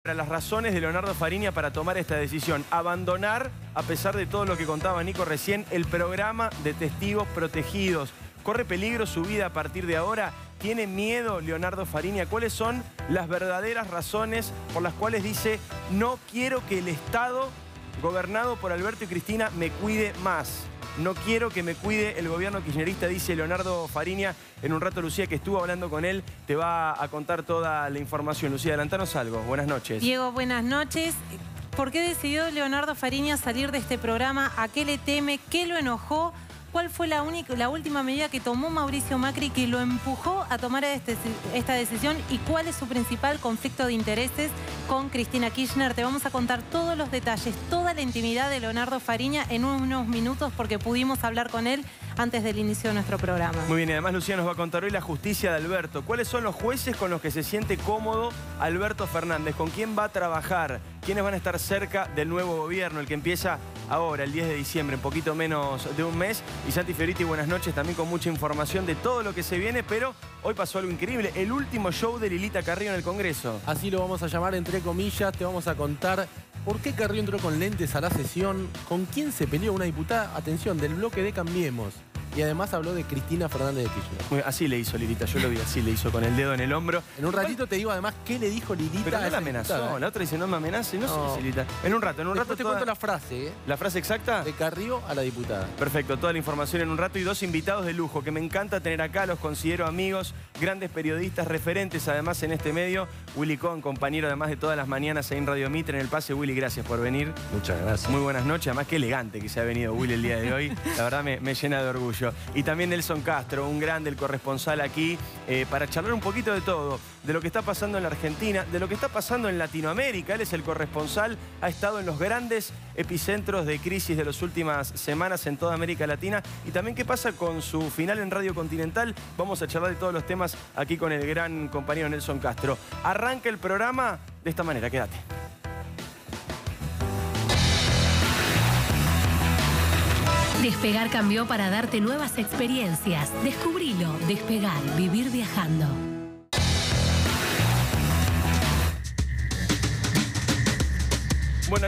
Las razones de Leonardo Fariña para tomar esta decisión, abandonar, a pesar de todo lo que contaba Nico recién, el programa de testigos protegidos. ¿Corre peligro su vida a partir de ahora? ¿Tiene miedo Leonardo Fariña? ¿Cuáles son las verdaderas razones por las cuales dice no quiero que el Estado, gobernado por Alberto y Cristina, me cuide más? No quiero que me cuide el gobierno kirchnerista, dice Leonardo Fariña. En un rato Lucía, que estuvo hablando con él, te va a contar toda la información. Lucía, adelantanos algo. Buenas noches. Diego, buenas noches. ¿Por qué decidió Leonardo Fariña salir de este programa? ¿A qué le teme? ¿Qué lo enojó? ¿Cuál fue la última medida que tomó Mauricio Macri que lo empujó a tomar esta decisión? ¿Y cuál es su principal conflicto de intereses con Cristina Kirchner? Te vamos a contar todos los detalles, toda la intimidad de Leonardo Fariña en unos minutos, porque pudimos hablar con él antes del inicio de nuestro programa. Muy bien, y además Lucía nos va a contar hoy la justicia de Alberto. ¿Cuáles son los jueces con los que se siente cómodo Alberto Fernández? ¿Con quién va a trabajar? ¿Quiénes van a estar cerca del nuevo gobierno, el que empieza ahora, el 10 de diciembre, en poquito menos de un mes? Y Santi Fioriti, buenas noches, también con mucha información de todo lo que se viene, pero hoy pasó algo increíble, el último show de Lilita Carrillo en el Congreso. Así lo vamos a llamar, entre comillas. Te vamos a contar por qué Carrillo entró con lentes a la sesión, con quién se peleó una diputada, atención, del bloque de Cambiemos. Y además habló de Cristina Fernández de Kirchner. Así le hizo Lilita, yo lo vi, así le hizo con el dedo en el hombro. En un ratito te digo además qué le dijo Lilita. Pero a no esa la amenazó, diputada. la otra dice no me amenace, no sé, Lilita. En un rato Después te cuento la frase, ¿eh? ¿La frase exacta? De Carrillo a la diputada. Perfecto, toda la información en un rato y dos invitados de lujo que me encanta tener acá, los considero amigos, grandes periodistas, referentes además en este medio. Willy Cohn, compañero además de todas las mañanas ahí en Radio Mitre, en El Pase. Willy, gracias por venir. Muchas gracias. Muy buenas noches, además qué elegante que se ha venido Willy el día de hoy. La verdad me llena de orgullo. Y también Nelson Castro, un grande, el corresponsal aquí, para charlar un poquito de todo, de lo que está pasando en la Argentina, de lo que está pasando en Latinoamérica. Él es el corresponsal, ha estado en los grandes epicentros de crisis de las últimas semanas en toda América Latina. Y también qué pasa con su final en Radio Continental. Vamos a charlar de todos los temas aquí con el gran compañero Nelson Castro. Arranca el programa de esta manera, quédate. Despegar cambió para darte nuevas experiencias. Descubrilo. Despegar. Vivir viajando. Bueno,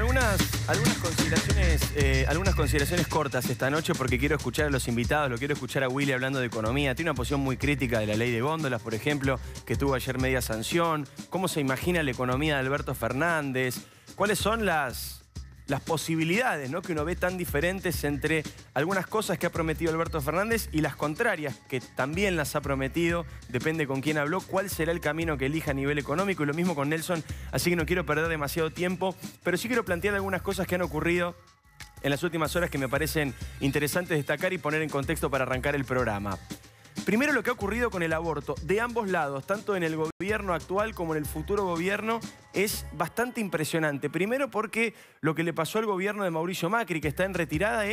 algunas consideraciones cortas esta noche porque quiero escuchar a los invitados, lo quiero escuchar a Willy hablando de economía. Tiene una posición muy crítica de la ley de góndolas, por ejemplo, que tuvo ayer media sanción. ¿Cómo se imagina la economía de Alberto Fernández? ¿Cuáles son las posibilidades, ¿no?, que uno ve tan diferentes entre algunas cosas que ha prometido Alberto Fernández y las contrarias, que también las ha prometido? Depende con quién habló, cuál será el camino que elija a nivel económico, y lo mismo con Nelson, así que no quiero perder demasiado tiempo, pero sí quiero plantear algunas cosas que han ocurrido en las últimas horas que me parecen interesantes destacar y poner en contexto para arrancar el programa. Primero, lo que ha ocurrido con el aborto de ambos lados, tanto en el gobierno actual como en el futuro gobierno, es bastante impresionante. Primero porque lo que le pasó al gobierno de Mauricio Macri, que está en retirada,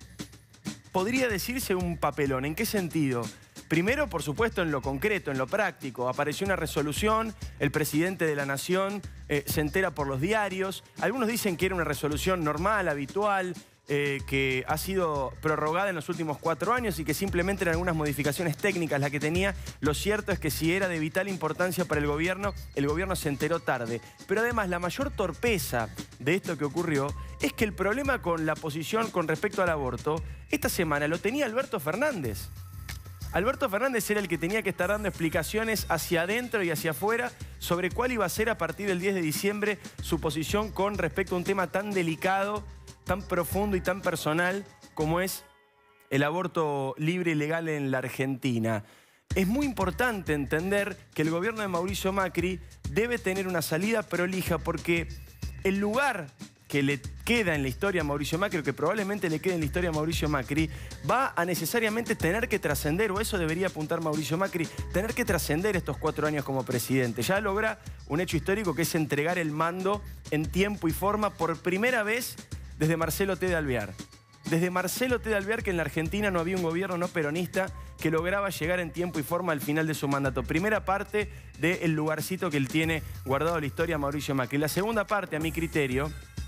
podría decirse un papelón. ¿En qué sentido? Primero, por supuesto, en lo concreto, en lo práctico. Apareció una resolución, el presidente de la Nación se entera por los diarios. Algunos dicen que era una resolución normal, habitual, que ha sido prorrogada en los últimos 4 años y que simplemente eran algunas modificaciones técnicas la que tenía. Lo cierto es que si era de vital importancia para el gobierno se enteró tarde. Pero además, la mayor torpeza de esto que ocurrió es que el problema con la posición con respecto al aborto, esta semana lo tenía Alberto Fernández. Alberto Fernández era el que tenía que estar dando explicaciones hacia adentro y hacia afuera sobre cuál iba a ser a partir del 10 de diciembre su posición con respecto a un tema tan delicado, tan profundo y tan personal como es el aborto libre y legal en la Argentina. Es muy importante entender que el gobierno de Mauricio Macri debe tener una salida prolija, porque el lugar que le queda en la historia a Mauricio Macri, o que probablemente le quede en la historia a Mauricio Macri, va a necesariamente tener que trascender, o eso debería apuntar Mauricio Macri, tener que trascender estos 4 años como presidente. Ya logra un hecho histórico, que es entregar el mando en tiempo y forma por primera vez desde Marcelo T. de Alvear. Desde Marcelo T. de Alvear, que en la Argentina no había un gobierno no peronista que lograba llegar en tiempo y forma al final de su mandato. Primera parte del lugarcito que él tiene guardado en la historia Mauricio Macri. La segunda parte, a mi criterio,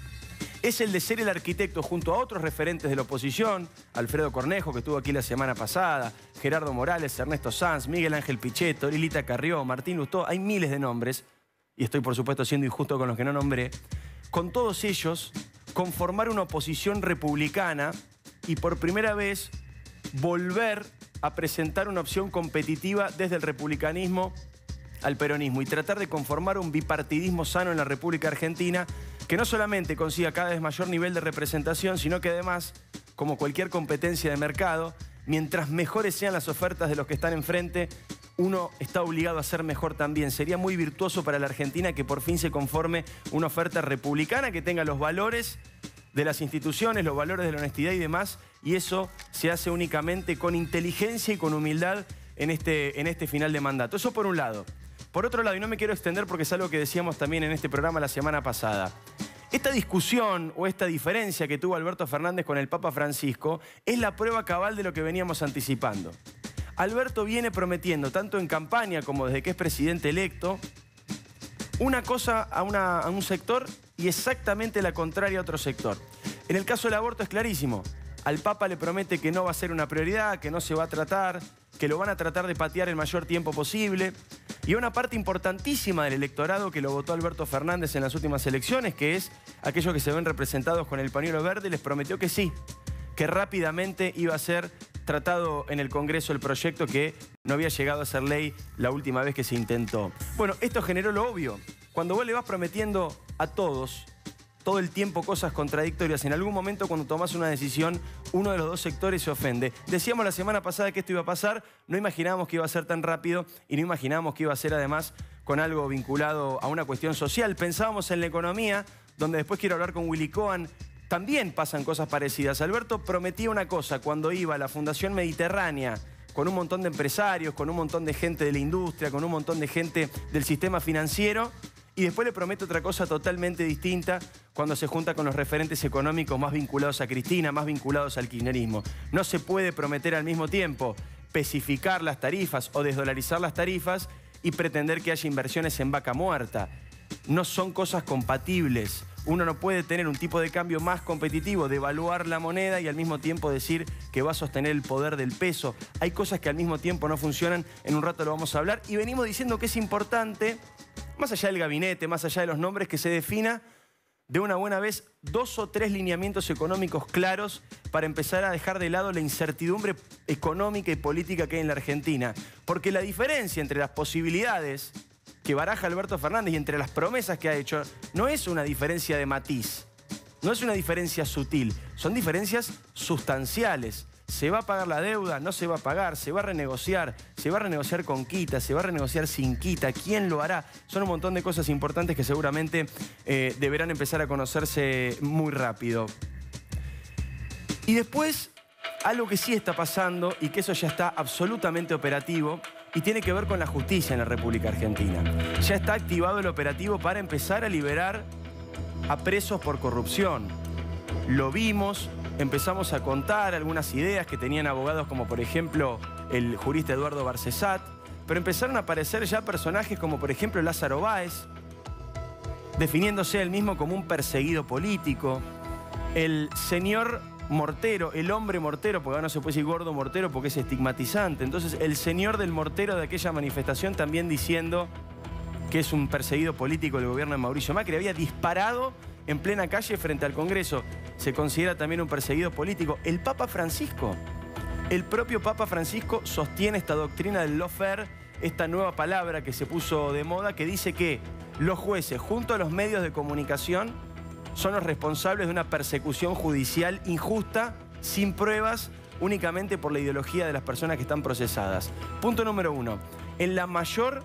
es el de ser el arquitecto junto a otros referentes de la oposición, Alfredo Cornejo, que estuvo aquí la semana pasada, Gerardo Morales, Ernesto Sanz, Miguel Ángel Pichetto, Lilita Carrió, Martín Lustó, hay miles de nombres, y estoy por supuesto siendo injusto con los que no nombré, con todos ellos conformar una oposición republicana y por primera vez volver a presentar una opción competitiva desde el republicanismo al peronismo y tratar de conformar un bipartidismo sano en la República Argentina que no solamente consiga cada vez mayor nivel de representación, sino que además, como cualquier competencia de mercado, mientras mejores sean las ofertas de los que están enfrente, uno está obligado a ser mejor también. Sería muy virtuoso para la Argentina que por fin se conforme una oferta republicana que tenga los valores de las instituciones, los valores de la honestidad y demás, y eso se hace únicamente con inteligencia y con humildad en este final de mandato. Eso por un lado. Por otro lado, y no me quiero extender porque es algo que decíamos también en este programa la semana pasada, esta discusión o esta diferencia que tuvo Alberto Fernández con el Papa Francisco es la prueba cabal de lo que veníamos anticipando. Alberto viene prometiendo, tanto en campaña como desde que es presidente electo, una cosa a un sector y exactamente la contraria a otro sector. En el caso del aborto es clarísimo. Al Papa le promete que no va a ser una prioridad, que no se va a tratar, que lo van a tratar de patear el mayor tiempo posible. Y a una parte importantísima del electorado que lo votó Alberto Fernández en las últimas elecciones, que es aquellos que se ven representados con el pañuelo verde, les prometió que sí, que rápidamente iba a ser tratado en el Congreso el proyecto que no había llegado a ser ley la última vez que se intentó. Bueno, esto generó lo obvio. Cuando vos le vas prometiendo a todos todo el tiempo cosas contradictorias, en algún momento cuando tomás una decisión, uno de los dos sectores se ofende. Decíamos la semana pasada que esto iba a pasar, no imaginábamos que iba a ser tan rápido y no imaginábamos que iba a ser además con algo vinculado a una cuestión social. Pensábamos en la economía, donde después quiero hablar con Willy Cohen, también pasan cosas parecidas. Alberto prometía una cosa cuando iba a la Fundación Mediterránea, con un montón de empresarios, con un montón de gente de la industria, con un montón de gente del sistema financiero, y después le promete otra cosa totalmente distinta cuando se junta con los referentes económicos más vinculados a Cristina, más vinculados al kirchnerismo. No se puede prometer al mismo tiempo especificar las tarifas o desdolarizar las tarifas y pretender que haya inversiones en vaca muerta. No son cosas compatibles. Uno no puede tener un tipo de cambio más competitivo, devaluar la moneda y al mismo tiempo decir que va a sostener el poder del peso. Hay cosas que al mismo tiempo no funcionan, en un rato lo vamos a hablar. Y venimos diciendo que es importante, más allá del gabinete, más allá de los nombres, que se defina de una buena vez 2 o 3 lineamientos económicos claros para empezar a dejar de lado la incertidumbre económica y política que hay en la Argentina. Porque la diferencia entre las posibilidades que baraja Alberto Fernández y entre las promesas que ha hecho no es una diferencia de matiz, no es una diferencia sutil, son diferencias sustanciales. ¿Se va a pagar la deuda? ¿No se va a pagar? ¿Se va a renegociar? ¿Se va a renegociar con quita? ¿Se va a renegociar sin quita? ¿Quién lo hará? Son un montón de cosas importantes que seguramente deberán empezar a conocerse muy rápido. Y después, algo que sí está pasando y que eso ya está absolutamente operativo y tiene que ver con la justicia en la República Argentina. Ya está activado el operativo para empezar a liberar a presos por corrupción. Lo vimos. Empezamos a contar algunas ideas que tenían abogados como por ejemplo el jurista Eduardo Barcesat, pero empezaron a aparecer ya personajes como por ejemplo Lázaro Báez, definiéndose él mismo como un perseguido político, el señor Mortero, el hombre Mortero, porque ahora no se puede decir gordo Mortero porque es estigmatizante, entonces el señor del Mortero de aquella manifestación también diciendo que es un perseguido político del gobierno de Mauricio Macri, había disparado en plena calle frente al Congreso. Se considera también un perseguido político. El Papa Francisco, el propio Papa Francisco sostiene esta doctrina del lawfare, esta nueva palabra que se puso de moda, que dice que los jueces, junto a los medios de comunicación, son los responsables de una persecución judicial injusta, sin pruebas, únicamente por la ideología de las personas que están procesadas. Punto número 1. En la mayor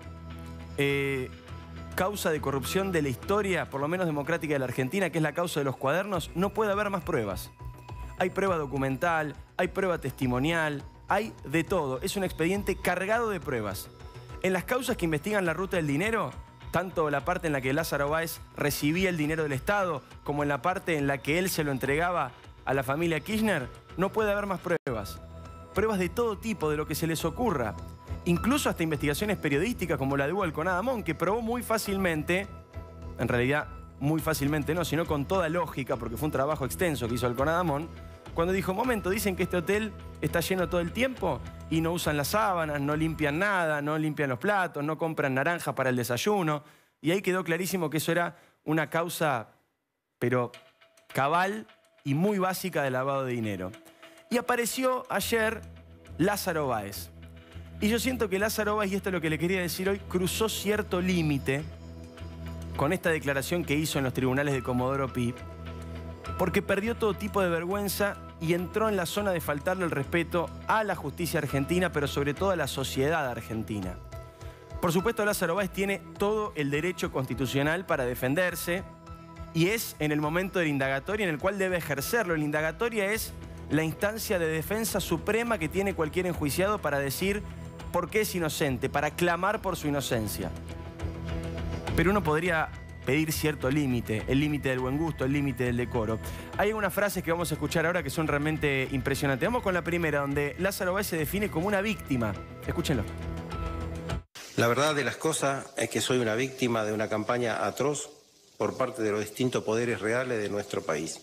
causa de corrupción de la historia, por lo menos democrática de la Argentina, que es la causa de los cuadernos, no puede haber más pruebas. Hay prueba documental, hay prueba testimonial, hay de todo. Es un expediente cargado de pruebas. En las causas que investigan la ruta del dinero, tanto la parte en la que Lázaro Báez recibía el dinero del Estado, como en la parte en la que él se lo entregaba a la familia Kirchner, no puede haber más pruebas. Pruebas de todo tipo, de lo que se les ocurra. Incluso hasta investigaciones periodísticas como la de Hugo Alconadamón, que probó muy fácilmente, en realidad muy fácilmente no, sino con toda lógica, porque fue un trabajo extenso que hizo Alconadamón, cuando dijo, momento, dicen que este hotel está lleno todo el tiempo y no usan las sábanas, no limpian nada, no limpian los platos, no compran naranja para el desayuno. y ahí quedó clarísimo que eso era una causa, pero cabal y muy básica de lavado de dinero. Y apareció ayer Lázaro Báez. Y yo siento que Lázaro Báez, y esto es lo que le quería decir hoy, cruzó cierto límite con esta declaración que hizo en los tribunales de Comodoro Pi, porque perdió todo tipo de vergüenza y entró en la zona de faltarle el respeto a la justicia argentina, pero sobre todo a la sociedad argentina. Por supuesto, Lázaro Báez tiene todo el derecho constitucional para defenderse y es en el momento de la indagatoria en el cual debe ejercerlo. La indagatoria es la instancia de defensa suprema que tiene cualquier enjuiciado para decir por qué es inocente, para clamar por su inocencia. Pero uno podría pedir cierto límite, el límite del buen gusto, el límite del decoro. Hay algunas frases que vamos a escuchar ahora que son realmente impresionantes. Vamos con la primera, donde Lázaro Báez se define como una víctima. Escúchenlo. La verdad de las cosas es que soy una víctima de una campaña atroz por parte de los distintos poderes reales de nuestro país.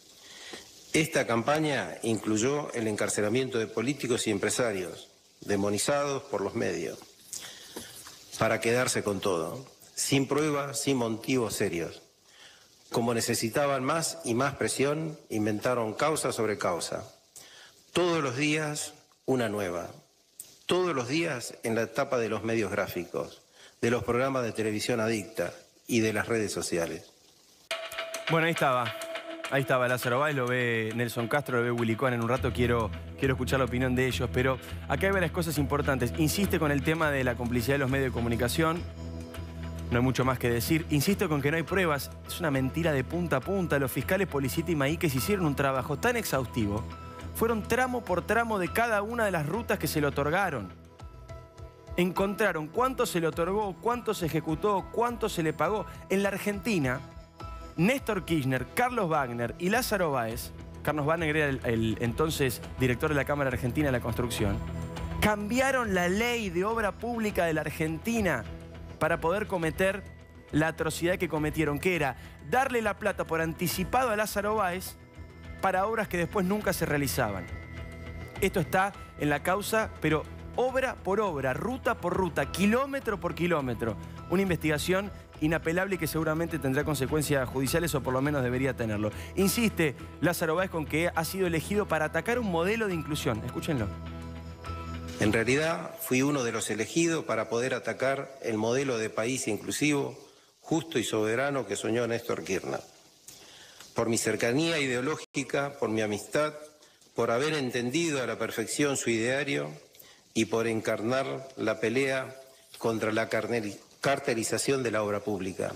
Esta campaña incluyó el encarcelamiento de políticos y empresarios, demonizados por los medios, para quedarse con todo, sin pruebas, sin motivos serios. Como necesitaban más y más presión, inventaron causa sobre causa. Todos los días una nueva. Todos los días en la etapa de los medios gráficos, de los programas de televisión adicta y de las redes sociales. Bueno, ahí estaba Lázaro Báez, lo ve Nelson Castro, lo ve Willy Cohen. En un rato quiero escuchar la opinión de ellos, pero acá hay varias cosas importantes. Insiste con el tema de la complicidad de los medios de comunicación. No hay mucho más que decir. Insisto con que no hay pruebas. Es una mentira de punta a punta. Los fiscales Policita y Maíquez hicieron un trabajo tan exhaustivo. Fueron tramo por tramo de cada una de las rutas que se le otorgaron. Encontraron cuánto se le otorgó, cuánto se ejecutó, cuánto se le pagó. En la Argentina, Néstor Kirchner, Carlos Wagner y Lázaro Báez, Carlos Wagner era el entonces director de la Cámara Argentina de la Construcción, cambiaron la ley de obra pública de la Argentina para poder cometer la atrocidad que cometieron, que era darle la plata por anticipado a Lázaro Báez para obras que después nunca se realizaban. Esto está en la causa, pero obra por obra, ruta por ruta, kilómetro por kilómetro. Una investigación inapelable y que seguramente tendrá consecuencias judiciales, o por lo menos debería tenerlo. Insiste Lázaro Báez con que ha sido elegido para atacar un modelo de inclusión. Escúchenlo. En realidad, fui uno de los elegidos para poder atacar el modelo de país inclusivo, justo y soberano que soñó Néstor Kirchner. Por mi cercanía ideológica, por mi amistad, por haber entendido a la perfección su ideario y por encarnar la pelea contra la cartelización de la obra pública.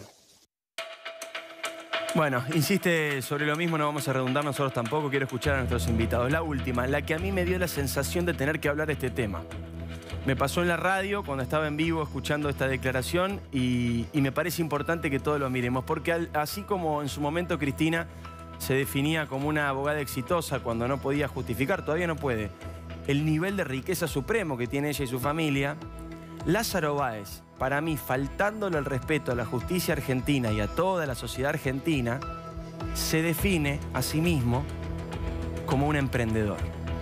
Bueno, insiste sobre lo mismo, no vamos a redundar nosotros tampoco, quiero escuchar a nuestros invitados. La última, la que a mí me dio la sensación de tener que hablar de este tema. Me pasó en la radio cuando estaba en vivo escuchando esta declaración y me parece importante que todos lo miremos, porque así como en su momento Cristina se definía como una abogada exitosa cuando no podía justificar, todavía no puede, el nivel de riqueza supremo que tiene ella y su familia, Lázaro Báez, para mí, faltándole el respeto a la justicia argentina y a toda la sociedad argentina, se define a sí mismo como un emprendedor.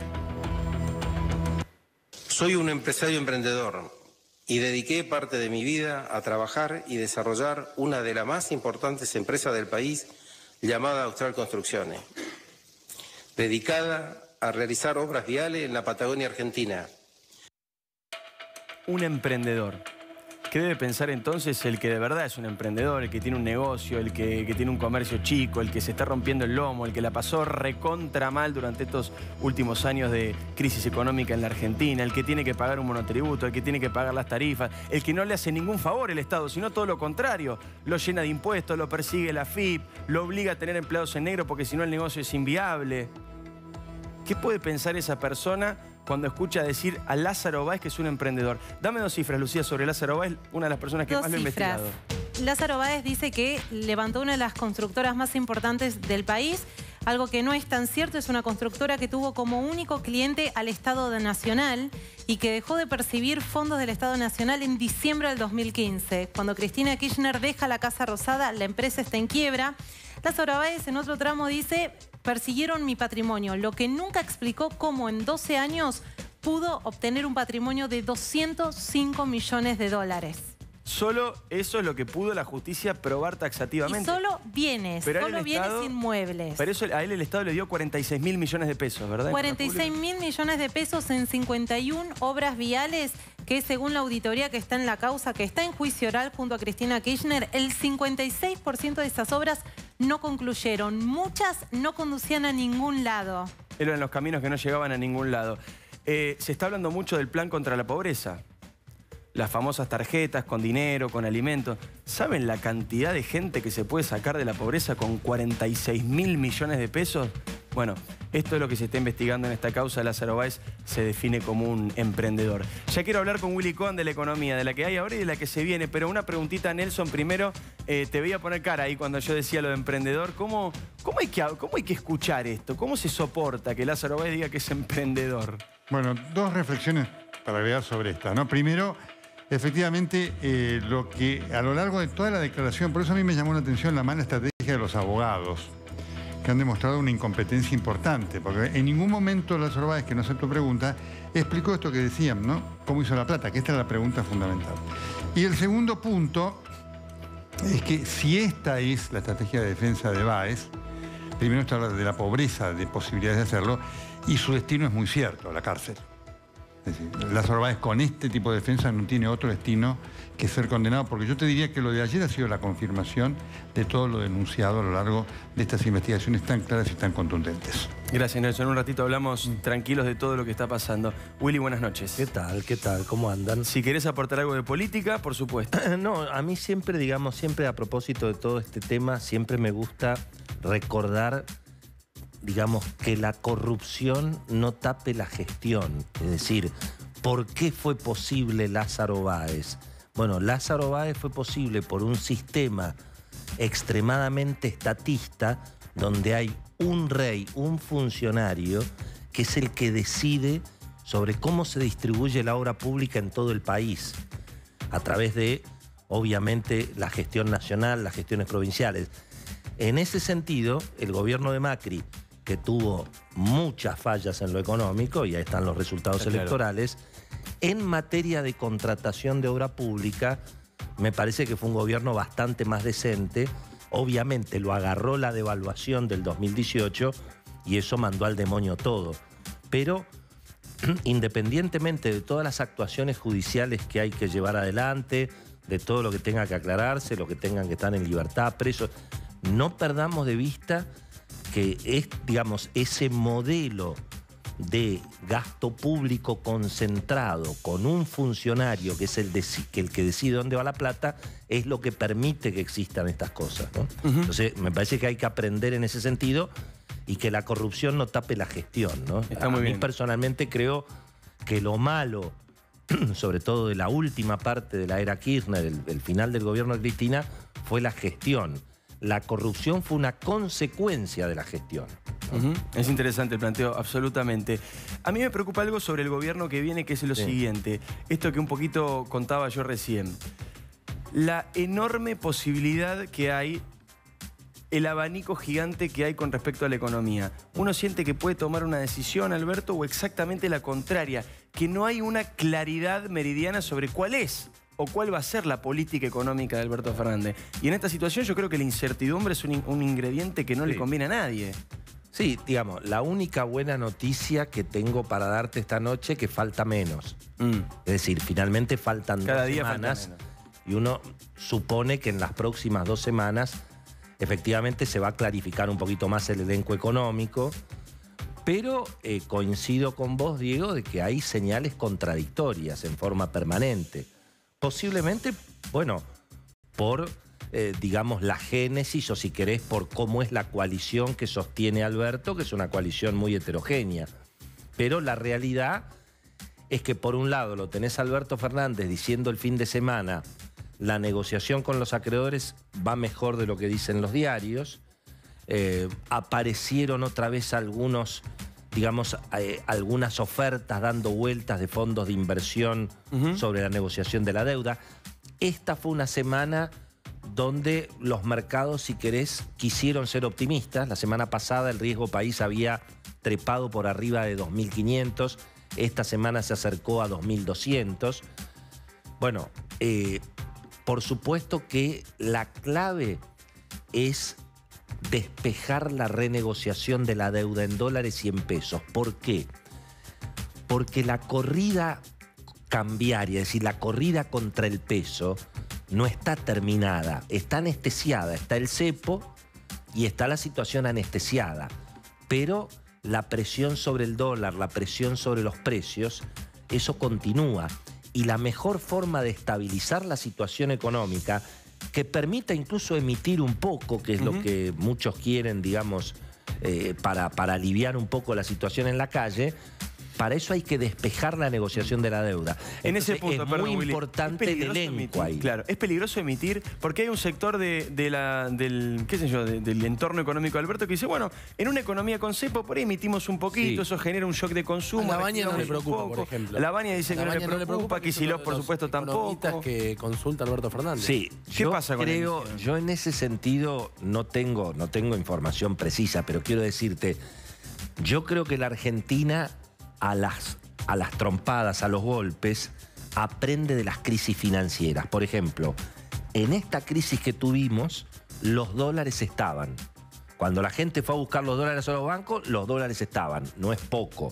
Soy un empresario emprendedor y dediqué parte de mi vida a trabajar y desarrollar una de las más importantes empresas del país llamada Austral Construcciones, dedicada a realizar obras viales en la Patagonia Argentina. Un emprendedor. ¿Qué debe pensar entonces el que de verdad es un emprendedor, el que tiene un negocio, el que tiene un comercio chico, el que se está rompiendo el lomo, el que la pasó recontra mal durante estos últimos años de crisis económica en la Argentina, el que tiene que pagar un monotributo, el que tiene que pagar las tarifas, el que no le hace ningún favor el Estado, sino todo lo contrario, lo llena de impuestos, lo persigue la AFIP, lo obliga a tener empleados en negro porque si no el negocio es inviable? ¿Qué puede pensar esa persona cuando escucha decir a Lázaro Báez que es un emprendedor? Dame 2 cifras, Lucía, sobre Lázaro Báez, una de las personas que más lo ha investigado. Lázaro Báez dice que levantó una de las constructoras más importantes del país. Algo que no es tan cierto, es una constructora que tuvo como único cliente al Estado Nacional y que dejó de percibir fondos del Estado Nacional en diciembre del 2015. Cuando Cristina Kirchner deja la Casa Rosada, la empresa está en quiebra. Lázaro Báez en otro tramo dice: persiguieron mi patrimonio, lo que nunca explicó cómo en 12 años pudo obtener un patrimonio de 205 millones de dólares. Solo eso es lo que pudo la justicia probar taxativamente. Y solo bienes, Pero solo bienes inmuebles. Pero eso a él el Estado le dio 46.000 millones de pesos, ¿verdad? 46.000 millones de pesos en 51 obras viales que, según la auditoría que está en la causa, que está en juicio oral junto a Cristina Kirchner, el 56% de esas obras no concluyeron. Muchas no conducían a ningún lado. Eran los caminos que no llegaban a ningún lado. Se está hablando mucho del plan contra la pobreza. Las famosas tarjetas con dinero, con alimentos. ¿Saben la cantidad de gente que se puede sacar de la pobreza con 46.000 millones de pesos? Bueno, esto es lo que se está investigando en esta causa. Lázaro Báez se define como un emprendedor. Ya quiero hablar con Willy Cohen de la economía, de la que hay ahora y de la que se viene. Pero una preguntita, Nelson, primero. Te veía poner cara ahí cuando yo decía lo de emprendedor. ¿Cómo hay que escuchar esto? ¿Cómo se soporta que Lázaro Báez diga que es emprendedor? Bueno, dos reflexiones para agregar sobre esta, ¿no? Primero, efectivamente, lo que a lo largo de toda la declaración, por eso a mí me llamó la atención la mala estrategia de los abogados, que han demostrado una incompetencia importante, porque en ningún momento Lázaro Báez, que no aceptó pregunta, explicó esto que decían, ¿no? ¿Cómo hizo la plata? Que esta es la pregunta fundamental. Y el segundo punto es que si esta es la estrategia de defensa de Báez, primero está hablar de la pobreza, de posibilidades de hacerlo, y su destino es muy cierto, la cárcel. Es decir, Lázaro Báez con este tipo de defensa no tiene otro destino que ser condenado, porque yo te diría que lo de ayer ha sido la confirmación de todo lo denunciado a lo largo de estas investigaciones tan claras y tan contundentes. Gracias, Nelson. En un ratito hablamos tranquilos de todo lo que está pasando. Willy, buenas noches. ¿Qué tal? ¿Qué tal? ¿Cómo andan? Si querés aportar algo de política, por supuesto. No, a mí siempre, digamos, siempre a propósito de todo este tema, siempre me gusta recordar, digamos, que la corrupción no tape la gestión. Es decir, ¿por qué fue posible Lázaro Báez? Bueno, Lázaro Báez fue posible por un sistema extremadamente estatista donde hay un rey, un funcionario, que es el que decide sobre cómo se distribuye la obra pública en todo el país, a través de, obviamente, la gestión nacional, las gestiones provinciales. En ese sentido, el gobierno de Macri, que tuvo muchas fallas en lo económico, y ahí están los resultados electorales, en materia de contratación de obra pública, me parece que fue un gobierno bastante más decente. Obviamente lo agarró la devaluación del 2018 y eso mandó al demonio todo. Pero independientemente de todas las actuaciones judiciales que hay que llevar adelante, de todo lo que tenga que aclararse, lo que tengan que estar en libertad, presos, no perdamos de vista que es, digamos, ese modelo de gasto público concentrado con un funcionario que es el que decide dónde va la plata, es lo que permite que existan estas cosas, ¿no? Entonces, me parece que hay que aprender en ese sentido y que la corrupción no tape la gestión, ¿no? Está muy bien. A mí personalmente creo que lo malo, sobre todo de la última parte de la era Kirchner, el final del gobierno de Cristina, fue la gestión. La corrupción fue una consecuencia de la gestión. Es interesante el planteo, absolutamente. A mí me preocupa algo sobre el gobierno que viene, que es lo siguiente. Esto que un poquito contaba yo recién. La enorme posibilidad que hay, el abanico gigante que hay con respecto a la economía. Uno siente que puede tomar una decisión, Alberto, o exactamente la contraria, que no hay una claridad meridiana sobre cuál es o cuál va a ser la política económica de Alberto Fernández. Y en esta situación yo creo que la incertidumbre es un ingrediente que no le conviene a nadie. Sí, digamos, la única buena noticia que tengo para darte esta noche es que falta menos. Es decir, finalmente faltan Cada 2 día semanas falta menos. y uno supone que en las próximas 2 semanas efectivamente se va a clarificar un poquito más el elenco económico, pero coincido con vos, Diego, de que hay señales contradictorias en forma permanente. Posiblemente, bueno, por, digamos, la génesis, o si querés, por cómo es la coalición que sostiene Alberto, que es una coalición muy heterogénea. Pero la realidad es que, por un lado, lo tenés a Alberto Fernández diciendo el fin de semana, la negociación con los acreedores va mejor de lo que dicen los diarios. Aparecieron otra vez algunos, digamos, algunas ofertas dando vueltas de fondos de inversión sobre la negociación de la deuda. Esta fue una semana donde los mercados, si querés, quisieron ser optimistas. La semana pasada el riesgo país había trepado por arriba de 2.500. Esta semana se acercó a 2.200. Bueno, Por supuesto que la clave es despejar la renegociación de la deuda en dólares y en pesos. ¿Por qué? Porque la corrida cambiaria, es decir, la corrida contra el peso, no está terminada, está anestesiada. Está el cepo y está la situación anestesiada. Pero la presión sobre el dólar, la presión sobre los precios, eso continúa. Y la mejor forma de estabilizar la situación económica, que permita incluso emitir un poco, que es lo que muchos quieren, digamos, para aliviar un poco la situación en la calle, para eso hay que despejar la negociación de la deuda. En ese punto, es perdón, muy Willy, importante el elenco ahí. Claro, es peligroso emitir porque hay un sector del entorno económico de Alberto que dice, bueno, en una economía con cepo por ahí emitimos un poquito, eso genera un shock de consumo. A Labaña no le preocupa, por ejemplo. Labaña dice que no le preocupa, Kicillof por supuesto tampoco. Que consulta Alberto Fernández. Sí, ¿qué pasa con eso? Yo en ese sentido no tengo información precisa, pero quiero decirte, yo creo que la Argentina a las trompadas, a los golpes, aprende de las crisis financieras. Por ejemplo, en esta crisis que tuvimos, los dólares estaban. Cuando la gente fue a buscar los dólares a los bancos, los dólares estaban. No es poco.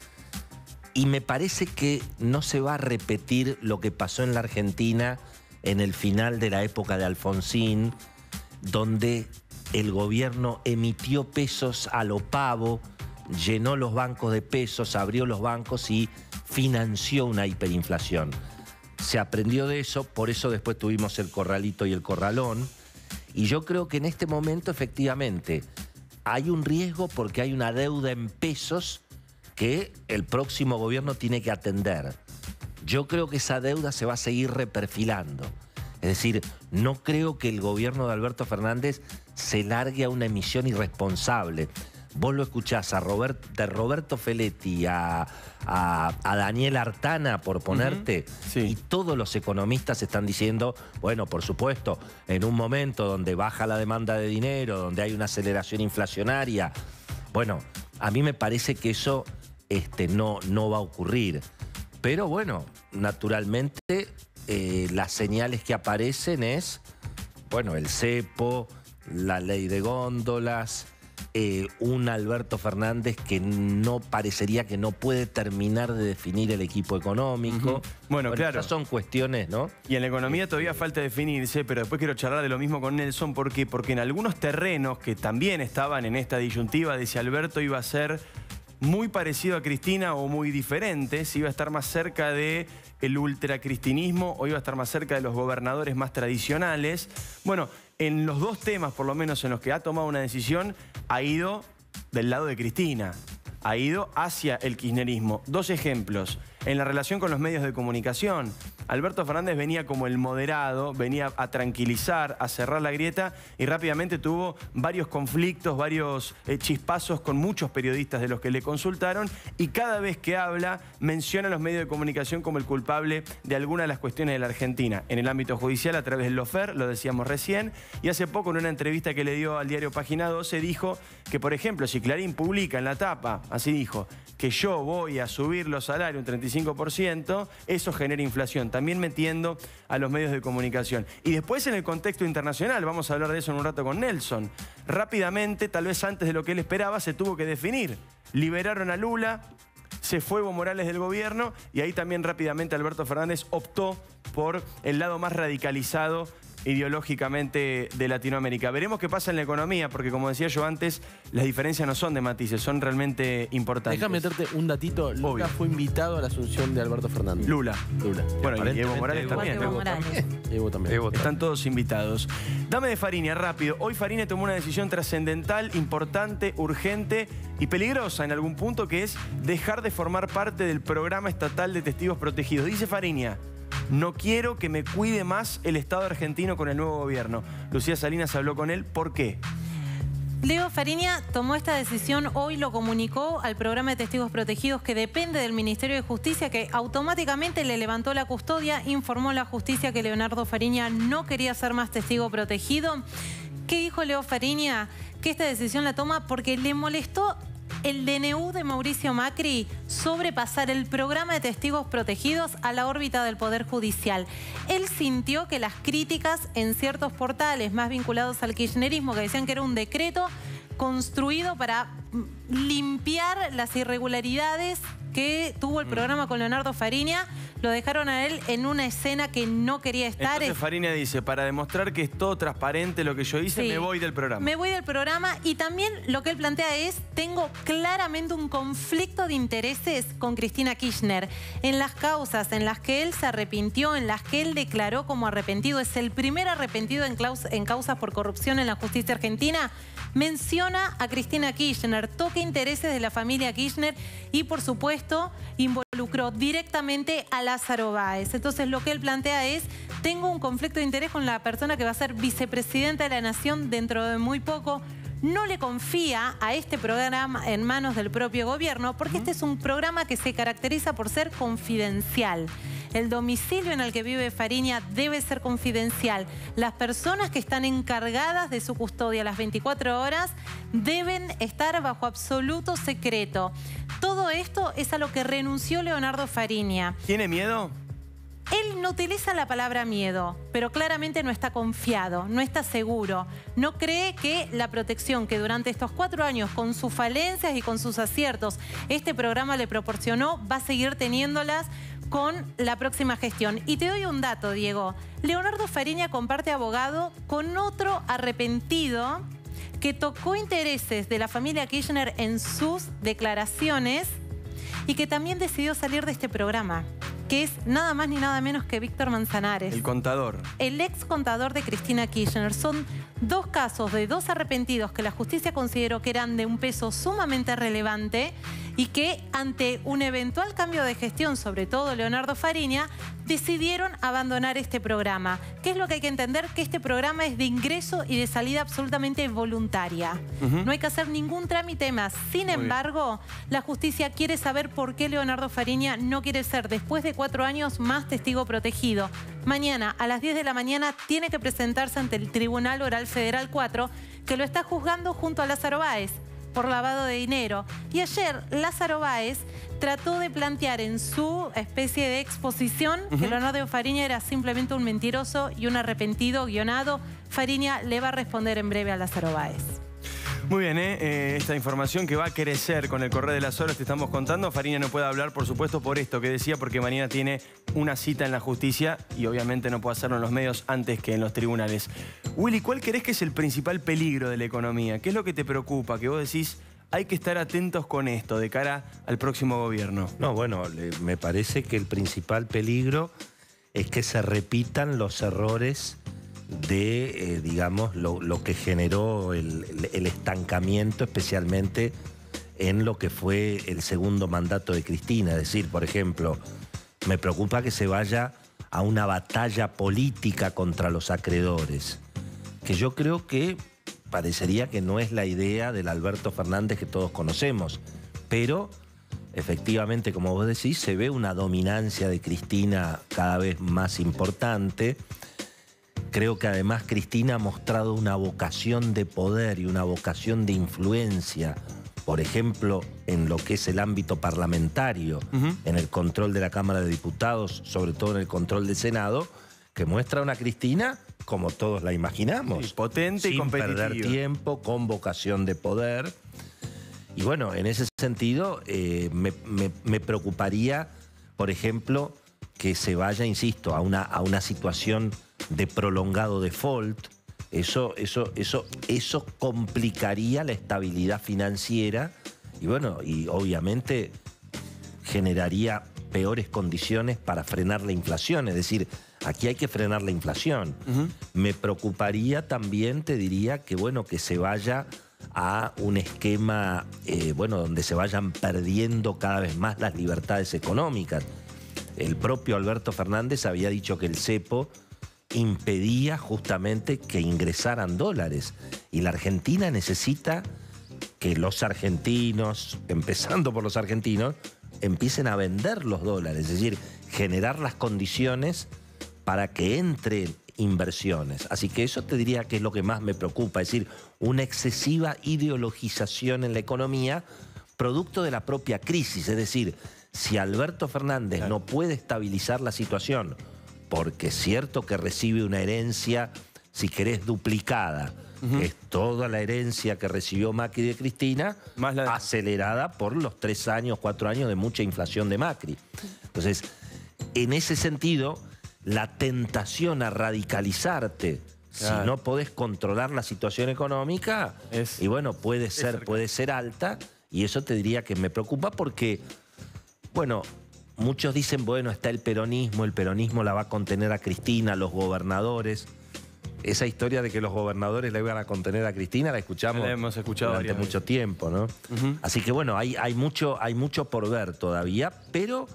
Y me parece que no se va a repetir lo que pasó en la Argentina en el final de la época de Alfonsín, donde el gobierno emitió pesos a lo pavo, llenó los bancos de pesos, abrió los bancos y financió una hiperinflación. Se aprendió de eso, por eso después tuvimos el corralito y el corralón. Y yo creo que en este momento, efectivamente, hay un riesgo porque hay una deuda en pesos que el próximo gobierno tiene que atender. Yo creo que esa deuda se va a seguir reperfilando. Es decir, no creo que el gobierno de Alberto Fernández se largue a una emisión irresponsable. Vos lo escuchás de Roberto Feletti a Daniel Artana, por ponerte, y todos los economistas están diciendo, bueno, por supuesto, en un momento donde baja la demanda de dinero, donde hay una aceleración inflacionaria, bueno, a mí me parece que eso no va a ocurrir. Pero bueno, naturalmente las señales que aparecen es, bueno, el cepo, la ley de góndolas, un Alberto Fernández que no parecería que no puede terminar de definir el equipo económico. Bueno, claro. Esas son cuestiones, ¿no? Y en la economía todavía falta definirse, pero después quiero charlar de lo mismo con Nelson, porque en algunos terrenos que también estaban en esta disyuntiva de si Alberto iba a ser muy parecido a Cristina o muy diferente, si iba a estar más cerca del ultracristinismo o iba a estar más cerca de los gobernadores más tradicionales. Bueno, en los dos temas, por lo menos en los que ha tomado una decisión, ha ido del lado de Cristina, ha ido hacia el kirchnerismo. Dos ejemplos. En la relación con los medios de comunicación, Alberto Fernández venía como el moderado, venía a tranquilizar, a cerrar la grieta y rápidamente tuvo varios conflictos, varios chispazos con muchos periodistas de los que le consultaron y cada vez que habla menciona a los medios de comunicación como el culpable de alguna de las cuestiones de la Argentina. En el ámbito judicial a través del Lofer, lo decíamos recién, y hace poco en una entrevista que le dio al diario Página 12 dijo que, por ejemplo, si Clarín publica en la tapa, así dijo, que yo voy a subir los salarios un 35%, eso genera inflación, también metiendo a los medios de comunicación. Y después en el contexto internacional, vamos a hablar de eso en un rato con Nelson, rápidamente, tal vez antes de lo que él esperaba, se tuvo que definir. Liberaron a Lula, se fue Evo Morales del gobierno y ahí también rápidamente Alberto Fernández optó por el lado más radicalizado ideológicamente de Latinoamérica. Veremos qué pasa en la economía, porque como decía yo antes, las diferencias no son de matices, son realmente importantes. Déjame meterte un datito. Lula fue invitado a la asunción de Alberto Fernández. Lula. Bueno, y Evo Morales también. Evo también. Están todos invitados. Dame de Fariña, rápido. Hoy Fariña tomó una decisión trascendental, importante, urgente y peligrosa en algún punto, que es dejar de formar parte del programa estatal de testigos protegidos. Dice Fariña: no quiero que me cuide más el Estado argentino con el nuevo gobierno. Lucía Salinas habló con él. ¿Por qué? Leo Fariña tomó esta decisión, hoy lo comunicó al programa de testigos protegidos que depende del Ministerio de Justicia, que automáticamente le levantó la custodia, informó a la justicia que Leonardo Fariña no quería ser más testigo protegido. ¿Qué dijo Leo Fariña? Que esta decisión la toma porque le molestó el DNU de Mauricio Macri sobre pasar el programa de testigos protegidos a la órbita del Poder Judicial. Él sintió que las críticas en ciertos portales más vinculados al kirchnerismo, que decían que era un decreto construido para limpiar las irregularidades que tuvo el programa con Leonardo Fariña, lo dejaron a él en una escena que no quería estar. Entonces Fariña dice, para demostrar que es todo transparente lo que yo hice, Sí, me voy del programa. Me voy del programa, y también lo que él plantea es, tengo claramente un conflicto de intereses con Cristina Kirchner. En las causas en las que él se arrepintió, en las que él declaró como arrepentido, es el primer arrepentido en causas por corrupción en la justicia argentina, menciona a Cristina Kirchner, toca intereses de la familia Kirchner y, por supuesto, involucró directamente a Lázaro Báez. Entonces, lo que él plantea es, tengo un conflicto de interés con la persona que va a ser vicepresidenta de la Nación dentro de muy poco. No le confía a este programa en manos del propio gobierno, porque este es un programa que se caracteriza por ser confidencial. El domicilio en el que vive Fariña debe ser confidencial. Las personas que están encargadas de su custodia las 24 horas deben estar bajo absoluto secreto. Todo esto es a lo que renunció Leonardo Fariña. ¿Tiene miedo? Él no utiliza la palabra miedo, pero claramente no está confiado, no está seguro. No cree que la protección que durante estos 4 años, con sus falencias y con sus aciertos, este programa le proporcionó, va a seguir teniéndolas con la próxima gestión. Y te doy un dato, Diego. Leonardo Fariña comparte abogado con otro arrepentido que tocó intereses de la familia Kirchner en sus declaraciones y que también decidió salir de este programa, que es nada más ni nada menos que Víctor Manzanares. El contador. El ex contador de Cristina Kirchner. Son 2 casos de 2 arrepentidos que la justicia consideró que eran de un peso sumamente relevante y que ante un eventual cambio de gestión, sobre todo Leonardo Fariña, decidieron abandonar este programa. ¿Qué es lo que hay que entender? Que este programa es de ingreso y de salida absolutamente voluntaria. No hay que hacer ningún trámite más. Sin embargo, la justicia quiere saber por qué Leonardo Fariña no quiere ser, después de 4 años, más testigo protegido. Mañana, a las 10 de la mañana, tiene que presentarse ante el Tribunal Oral Federal 4, que lo está juzgando junto a Lázaro Báez por lavado de dinero. Y ayer Lázaro Báez trató de plantear en su especie de exposición que Leonardo Fariña era simplemente un mentiroso y un arrepentido guionado. Fariña le va a responder en breve a Lázaro Báez. Muy bien, esta información que va a crecer con el correr de las horas te estamos contando. Fariña no puede hablar, por supuesto, por esto que decía, porque mañana tiene una cita en la justicia y obviamente no puede hacerlo en los medios antes que en los tribunales. Willy, ¿cuál crees que es el principal peligro de la economía? ¿Qué es lo que te preocupa? Que vos decís, hay que estar atentos con esto de cara al próximo gobierno. No, bueno, me parece que el principal peligro es que se repitan los errores de, digamos, lo que generó el estancamiento, especialmente en lo que fue el segundo mandato de Cristina. Es decir, por ejemplo, me preocupa que se vaya a una batalla política contra los acreedores, que yo creo que parecería que no es la idea del Alberto Fernández que todos conocemos, pero efectivamente, como vos decís, se ve una dominancia de Cristina cada vez más importante. Creo que además Cristina ha mostrado una vocación de poder y una vocación de influencia, por ejemplo, en lo que es el ámbito parlamentario, en el control de la Cámara de Diputados, sobre todo en el control del Senado, que muestra una Cristina como todos la imaginamos. Sí, potente y competitiva. Sin perder tiempo, con vocación de poder. Y bueno, en ese sentido, me preocuparía, por ejemplo, que se vaya, insisto, a una situación de prolongado default. Eso complicaría la estabilidad financiera y bueno, y obviamente generaría peores condiciones para frenar la inflación. Es decir, aquí hay que frenar la inflación. Me preocuparía también, te diría, que bueno, que se vaya a un esquema, bueno, donde se vayan perdiendo cada vez más las libertades económicas. El propio Alberto Fernández había dicho que el cepo impedía justamente que ingresaran dólares. Y la Argentina necesita que los argentinos, empezando por los argentinos, empiecen a vender los dólares. Es decir, generar las condiciones para que entren inversiones. Así que eso te diría que es lo que más me preocupa. Es decir, una excesiva ideologización en la economía producto de la propia crisis. Es decir, si Alberto Fernández no puede estabilizar la situación, porque es cierto que recibe una herencia, si querés, duplicada, que es toda la herencia que recibió Macri de Cristina, más acelerada por los 3 años, 4 años de mucha inflación de Macri. Entonces, en ese sentido, la tentación a radicalizarte, si no podés controlar la situación económica, y bueno, puede ser alta, y eso te diría que me preocupa porque, bueno, muchos dicen, bueno, está el peronismo la va a contener a Cristina, los gobernadores. Esa historia de que los gobernadores la iban a contener a Cristina la escuchamos durante mucho tiempo, ¿no? Así que bueno, hay mucho por ver todavía, pero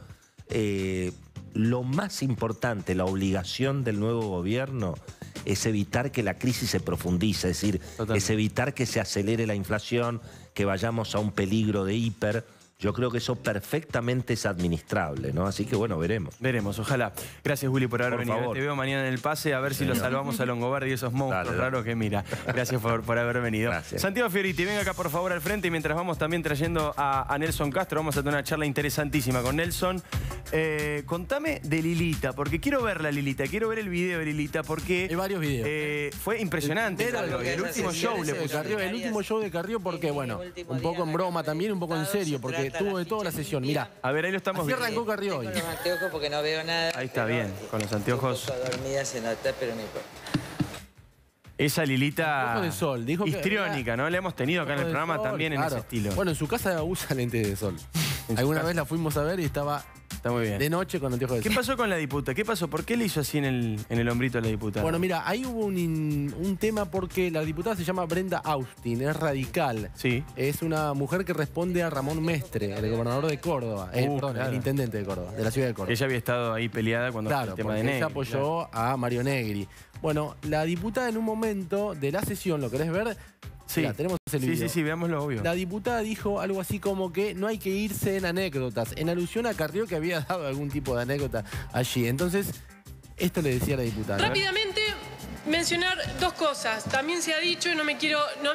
lo más importante, la obligación del nuevo gobierno es evitar que la crisis se profundice, es decir, es evitar que se acelere la inflación, que vayamos a un peligro de hiper. Yo creo que eso perfectamente es administrable, ¿no? Así que bueno, veremos. Veremos, ojalá. Gracias, Willy, por haber venido. Favor. Te veo mañana en el pase, a ver si lo salvamos a Longobardi y esos monstruos raros que mira. Gracias por haber venido. Gracias. Santiago Fioriti, venga acá por favor al frente y mientras vamos también trayendo a Nelson Castro, vamos a tener una charla interesantísima con Nelson. Contame de Lilita, porque quiero verla, Lilita, quiero ver el video de Lilita, porque... Hay varios videos. Fue impresionante. El último show le puso. El último show de Carrió porque, bueno, un poco en broma también, un poco en serio, porque tuvo de toda la sesión. Mirá. A ver, ahí lo estamos viendo. Así arrancó Carrió hoy. Con los anteojos porque no veo nada. Ahí está bien, con los anteojos. Un poco dormida se nota, pero no importa. Esa Lilita de sol, dijo que histriónica, ¿no? La hemos tenido acá en el programa también en ese estilo. Bueno, en su casa usa lentes de sol. Alguna vez la fuimos a ver y estaba Está muy bien. de noche con anteojos de sol. ¿Qué pasó con la diputada? ¿Qué pasó? ¿Por qué le hizo así en el hombrito a la diputada? Bueno, mira, ahí hubo un tema porque la diputada se llama Brenda Austin, es radical. Sí. Es una mujer que responde a Ramón Mestre, el gobernador de Córdoba. Perdón, claro. El intendente de Córdoba, de la ciudad de Córdoba. Ella había estado ahí peleada cuando fue el tema de Negri. Ella apoyó a Mario Negri. Bueno, la diputada en un momento de la sesión, ¿lo querés ver? Sí. Mirá, tenemos el video. Sí, veámoslo, obvio. La diputada dijo algo así como que no hay que irse en anécdotas, en alusión a Carrió que había dado algún tipo de anécdota allí. Entonces, esto le decía la diputada. Rápidamente mencionar 2 cosas. También se ha dicho y no me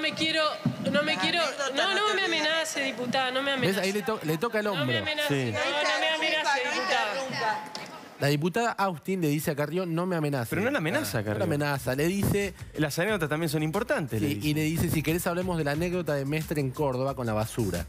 amenace, diputada, no me amenace. ¿Ves? Ahí le toca el hombro. No me amenace, Sí. no me amenace, diputada. La diputada Austin le dice a Carrió, no me amenace. Pero no la amenaza, Carrió. No la amenaza, le dice... Las anécdotas también son importantes, le dice. Y le dice, si querés hablemos de la anécdota de Mestre en Córdoba con la basura.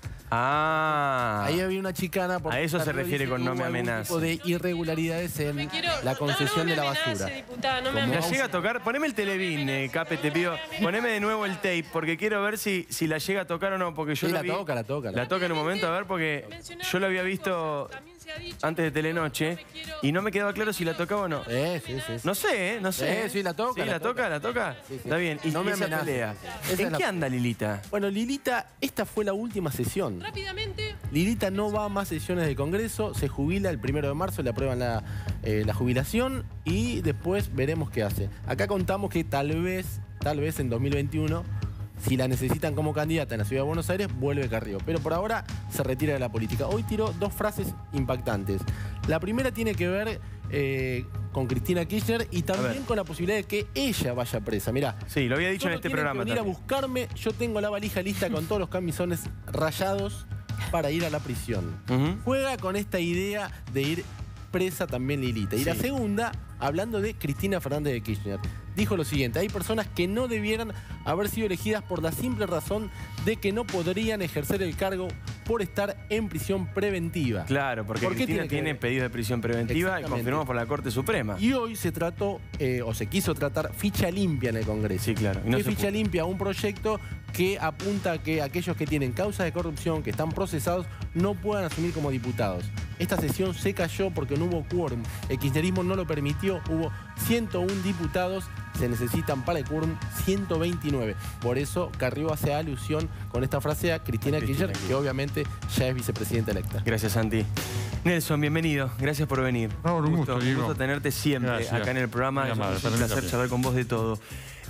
Ah. Ahí había una chicana... A eso se refiere con no me amenace. Tipo de irregularidades en la concesión de la basura. Diputada, no me ¿La amenace. llega a tocar? Poneme el Televín, Cape, te pido. Poneme de nuevo el tape, porque quiero ver si la llega a tocar o no, porque yo Sí, la la toca. La toca en un momento, a ver, porque yo la había visto antes de Telenoche y no me quedaba claro si la tocaba o no. Sí. No sé, no sé. Sí, la toca. ¿Sí, la toca? Sí. Está bien. Y No me esa amenace. pelea. Esa ¿En es la- qué anda Lilita? Bueno, Lilita, esta fue la última sesión. Rápidamente. Lilita no va a más sesiones del Congreso, se jubila el 1 de marzo, le aprueban la jubilación y después veremos qué hace. Acá contamos que tal vez en 2021, si la necesitan como candidata en la Ciudad de Buenos Aires, vuelve Carrió. Pero por ahora se retira de la política. Hoy tiró 2 frases impactantes. La primera tiene que ver con Cristina Kirchner y también con la posibilidad de que ella vaya presa. Mirá. Sí, lo había dicho en solo este tienen programa que venir también. a buscarme, yo tengo la valija lista con todos los camisones rayados para ir a la prisión. Juega con esta idea de ir presa también Lilita. Y la segunda, hablando de Cristina Fernández de Kirchner, dijo lo siguiente: hay personas que no debieran haber sido elegidas por la simple razón de que no podrían ejercer el cargo por estar en prisión preventiva. Claro, porque ¿Por qué Cristina tiene ver? pedido de prisión preventiva y Exactamente. confirmado por la Corte Suprema. Y hoy se trató, o se quiso tratar, ficha limpia en el Congreso. Sí, claro. Y no ¿Qué se ficha pudo. limpia? Un proyecto que apunta a que aquellos que tienen causas de corrupción, que están procesados, no puedan asumir como diputados. Esta sesión se cayó porque no hubo quórum. El kirchnerismo no lo permitió. Hubo 101 diputados. Se necesitan para el quórum 129. Por eso Carrió hace alusión con esta frase a Cristina Kirchner, que obviamente ya es vicepresidenta electa. Gracias, Santi. Nelson, bienvenido. Gracias por venir. No, un gusto, Un Diego. gusto tenerte siempre Gracias. acá en el programa. Muy amable, Es un para mí placer también. charlar con vos de todo.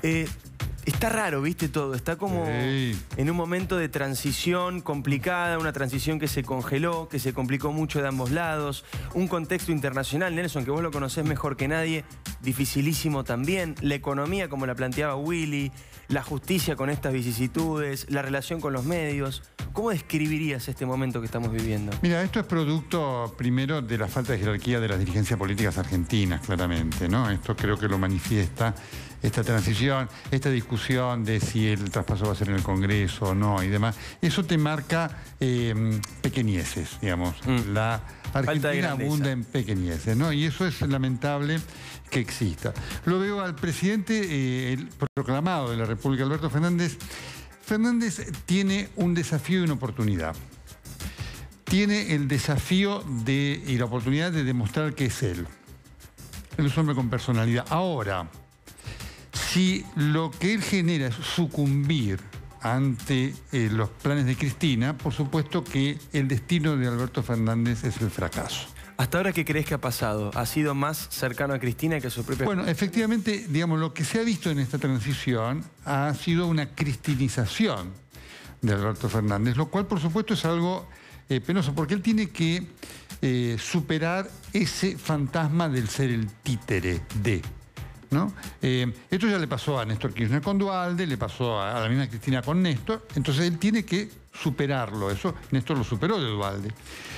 Está raro, ¿viste? Todo. Está como Sí. en un momento de transición complicada, una transición que se congeló, que se complicó mucho de ambos lados. Un contexto internacional, Nelson, que vos lo conocés mejor que nadie, dificilísimo también. La economía, como la planteaba Willy, la justicia con estas vicisitudes, la relación con los medios. ¿Cómo describirías este momento que estamos viviendo? Mira, esto es producto, primero, de la falta de jerarquía de las dirigencias políticas argentinas, claramente, ¿no? Esto creo que lo manifiesta esta transición, esta discusión de si el traspaso va a ser en el Congreso o no y demás. Eso te marca pequeñeces, digamos. La Argentina abunda en pequeñeces, ¿no? Y eso es lamentable que exista. Lo veo al presidente el proclamado de la República, Alberto Fernández. Fernández tiene un desafío y una oportunidad. Tiene el desafío y la oportunidad de demostrar que es él. Él es un hombre con personalidad. Ahora, si lo que él genera es sucumbir ante los planes de Cristina, por supuesto que el destino de Alberto Fernández es el fracaso. ¿Hasta ahora qué crees que ha pasado? ¿Ha sido más cercano a Cristina que a su propia... Bueno, efectivamente, digamos, lo que se ha visto en esta transición ha sido una cristinización de Alberto Fernández, lo cual, por supuesto, es algo penoso, porque él tiene que superar ese fantasma del ser el títere de... ¿no? Esto ya le pasó a Néstor Kirchner con Duhalde, le pasó a la misma Cristina con Néstor, entonces él tiene que superarlo. Eso Néstor lo superó de Duhalde.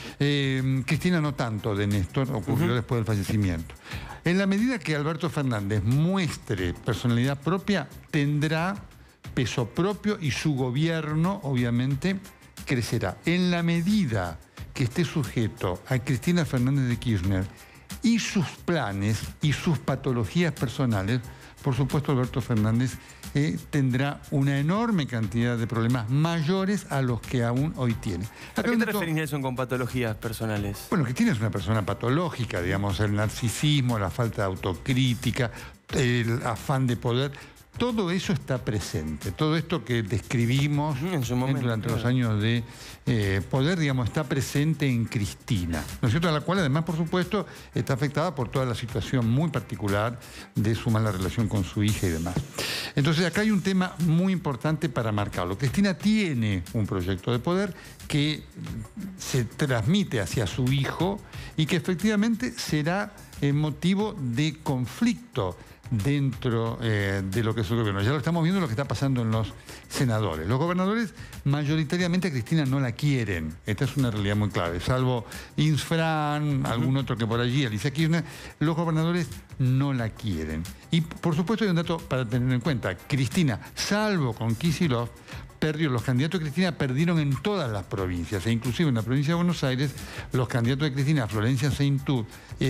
Cristina no tanto de Néstor, ocurrió después del fallecimiento. En la medida que Alberto Fernández muestre personalidad propia, tendrá peso propio y su gobierno, obviamente, crecerá. En la medida que esté sujeto a Cristina Fernández de Kirchner y sus planes y sus patologías personales, por supuesto Alberto Fernández tendrá una enorme cantidad de problemas mayores a los que aún hoy tiene. ¿A qué te referís, Nelson, con patologías personales? Bueno, Cristina es una persona patológica, digamos, el narcisismo, la falta de autocrítica, el afán de poder. Todo eso está presente, todo esto que describimos en su momento, durante los años de poder, digamos, está presente en Cristina, ¿no es cierto? A la cual además, por supuesto, está afectada por toda la situación muy particular de su mala relación con su hija y demás. Entonces acá hay un tema muy importante para marcarlo. Cristina tiene un proyecto de poder que se transmite hacia su hijo y que efectivamente será motivo de conflicto dentro de lo que es el gobierno. Ya lo estamos viendo lo que está pasando en los senadores. Los gobernadores mayoritariamente a Cristina no la quieren. Esta es una realidad muy clave. Salvo Insfrán, algún otro que por allí, Alicia Kirchner, los gobernadores no la quieren. Y por supuesto hay un dato para tener en cuenta. Cristina, salvo con Kicillof, los candidatos de Cristina perdieron en todas las provincias, e inclusive en la provincia de Buenos Aires, los candidatos de Cristina, Florencia Saintú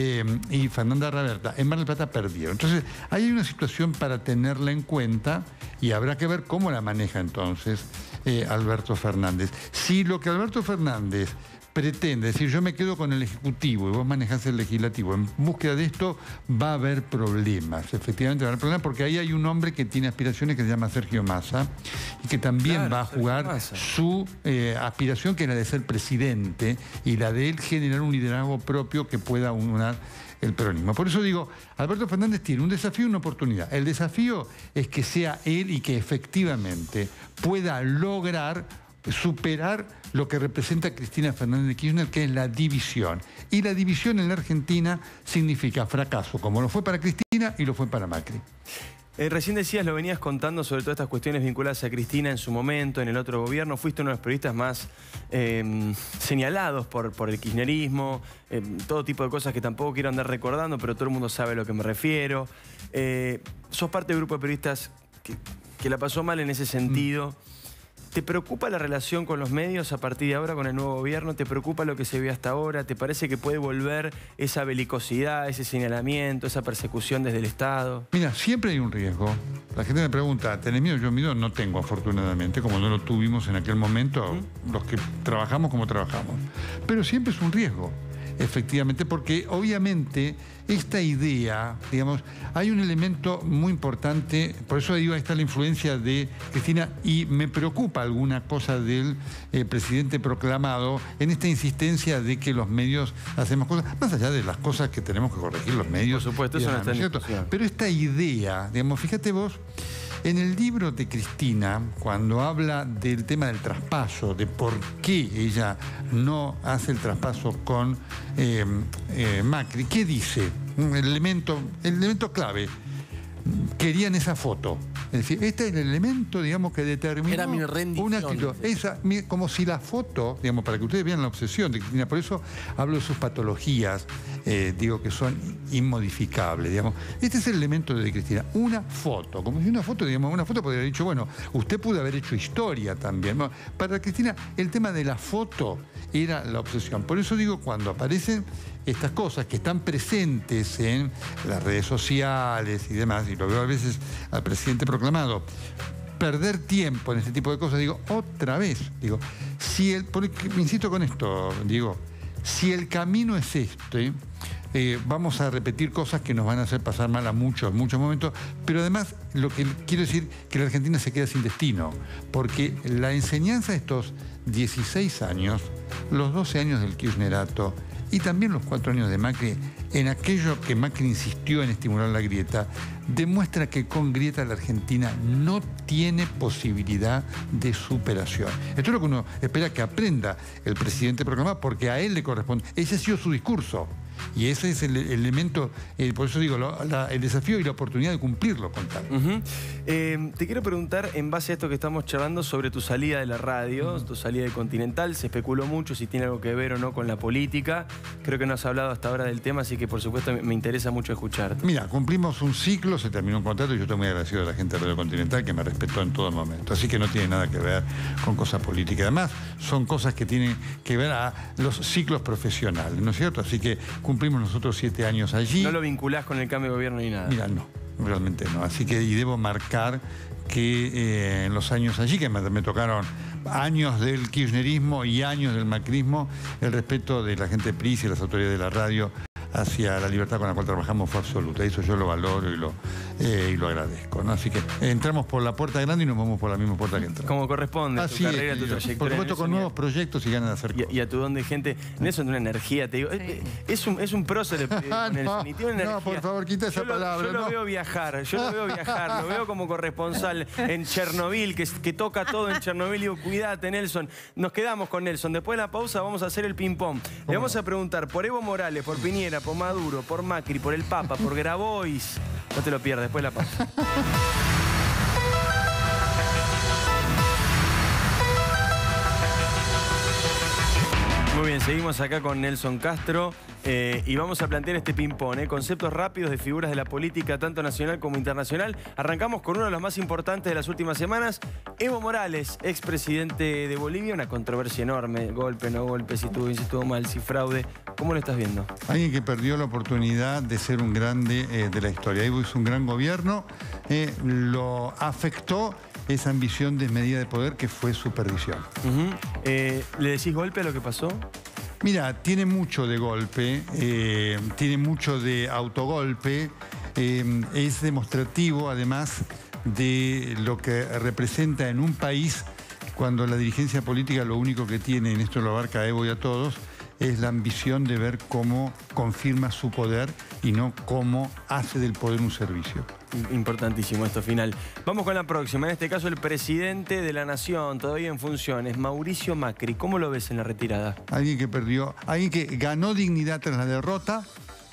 y Fernanda Raberta, en Mar del Plata perdieron. Entonces, ahí hay una situación para tenerla en cuenta y habrá que ver cómo la maneja entonces Alberto Fernández. Si lo que Alberto Fernández pretende decir, yo me quedo con el Ejecutivo y vos manejás el Legislativo, en búsqueda de esto va a haber problemas, efectivamente va a haber problemas, porque ahí hay un hombre que tiene aspiraciones que se llama Sergio Massa y que también va a jugar su aspiración, que es la de ser presidente y la de él generar un liderazgo propio que pueda unir el peronismo. Por eso digo, Alberto Fernández tiene un desafío y una oportunidad. El desafío es que sea él y que efectivamente pueda lograr superar lo que representa Cristina Fernández de Kirchner, que es la división. Y la división en la Argentina significa fracaso, como lo fue para Cristina y lo fue para Macri. Recién decías, lo venías contando sobre todas estas cuestiones vinculadas a Cristina en su momento, en el otro gobierno. Fuiste uno de los periodistas más señalados por el kirchnerismo, todo tipo de cosas que tampoco quiero andar recordando, pero todo el mundo sabe a lo que me refiero. Sos parte del grupo de periodistas que la pasó mal en ese sentido. ¿Te preocupa la relación con los medios a partir de ahora con el nuevo gobierno? ¿Te preocupa lo que se ve hasta ahora? ¿Te parece que puede volver esa belicosidad, ese señalamiento, esa persecución desde el Estado? Mira, siempre hay un riesgo. La gente me pregunta, ¿tenés miedo? Yo miedo no tengo, afortunadamente, como no lo tuvimos en aquel momento, los que trabajamos como trabajamos. Pero siempre es un riesgo. Efectivamente, porque obviamente esta idea, digamos, hay un elemento muy importante, por eso digo, ahí está la influencia de Cristina y me preocupa alguna cosa del presidente proclamado en esta insistencia de que los medios hacemos cosas, más allá de las cosas que tenemos que corregir los medios. Por supuesto, eso no está en discusión. Pero esta idea, digamos, fíjate vos, en el libro de Cristina, cuando habla del tema del traspaso, de por qué ella no hace el traspaso con Macri, ¿qué dice? El elemento clave. Querían esa foto. Es decir, este es el elemento, digamos, que determina Era mi rendición. una actitud. Como si la foto, digamos, para que ustedes vean la obsesión de Cristina, por eso hablo de sus patologías, digo que son inmodificables, digamos. Este es el elemento de Cristina, una foto, como si una foto, digamos, una foto podría haber dicho, bueno, usted pudo haber hecho historia también. Bueno, para Cristina, el tema de la foto era la obsesión. Por eso digo, cuando aparecen estas cosas que están presentes en las redes sociales y demás, y lo veo a veces al presidente proclamado, perder tiempo en este tipo de cosas, digo, otra vez, digo, insisto con esto, digo, si el camino es este, vamos a repetir cosas que nos van a hacer pasar mal a muchos momentos, pero además lo que quiero decir que la Argentina se queda sin destino, porque la enseñanza de estos 16 años, los 12 años del kirchnerato y también los 4 años de Macri, en aquello que Macri insistió en estimular la grieta, demuestra que con grieta la Argentina no tiene posibilidad de superación. Esto es lo que uno espera que aprenda el presidente proclamado, porque a él le corresponde. Ese ha sido su discurso. Y ese es el elemento, por eso digo, el desafío y la oportunidad de cumplirlo con tal. Te quiero preguntar, en base a esto que estamos charlando, sobre tu salida de la radio, tu salida de Continental. Se especuló mucho si tiene algo que ver o no con la política. Creo que no has hablado hasta ahora del tema, así que por supuesto me interesa mucho escucharte. Mira, cumplimos un ciclo, se terminó un contrato y yo estoy muy agradecido a la gente de Radio Continental que me respetó en todo momento. Así que no tiene nada que ver con cosas políticas. Además, son cosas que tienen que ver a los ciclos profesionales, ¿no es cierto? Así que cumplimos nosotros 7 años allí. ¿No lo vinculás con el cambio de gobierno ni nada? Mira, no, realmente no. Así que, y debo marcar que en los años allí, que me tocaron años del kirchnerismo y años del macrismo, el respeto de la gente PRIS y las autoridades de la radio hacia la libertad con la cual trabajamos fue absoluta. Eso yo lo valoro y lo agradezco, ¿no? Así que entramos por la puerta grande y nos vamos por la misma puerta que entramos. Como corresponde, así tu carrera, es, tu trayectoria. Por supuesto, con nuevos proyectos y ganas de hacer cosas. Y a tu don de gente. Nelson, una energía, te digo. Sí. Es un prócer, Nelson. Y tiene una energía. No, por favor, quita esa palabra. Yo lo veo viajar, lo veo como corresponsal en Chernobyl, que toca todo en Chernobyl. Y digo, cuídate, Nelson. Nos quedamos con Nelson. Después de la pausa vamos a hacer el ping-pong. Le vamos a preguntar por Evo Morales, por Piñera, por Maduro, por Macri, por el Papa, por Grabois. No te lo pierdas, después de la pausa. Muy bien, seguimos acá con Nelson Castro y vamos a plantear este ping-pong, conceptos rápidos de figuras de la política, tanto nacional como internacional. Arrancamos con uno de los más importantes de las últimas semanas, Evo Morales, expresidente de Bolivia, una controversia enorme, golpe, no golpe, si estuvo mal, si fraude. ¿Cómo lo estás viendo? Alguien que perdió la oportunidad de ser un grande de la historia. Evo hizo un gran gobierno, lo afectó esa ambición desmedida de poder que fue su perdición. ¿Le decís golpe a lo que pasó? Mira, tiene mucho de golpe, tiene mucho de autogolpe, es demostrativo además de lo que representa en un país cuando la dirigencia política lo único que tiene, en esto lo abarca a Evo y a todos, es la ambición de ver cómo confirma su poder y no cómo hace del poder un servicio. Importantísimo esto final. Vamos con la próxima. En este caso, el presidente de la Nación, todavía en funciones, Mauricio Macri. ¿Cómo lo ves en la retirada? Alguien que perdió, alguien que ganó dignidad tras la derrota,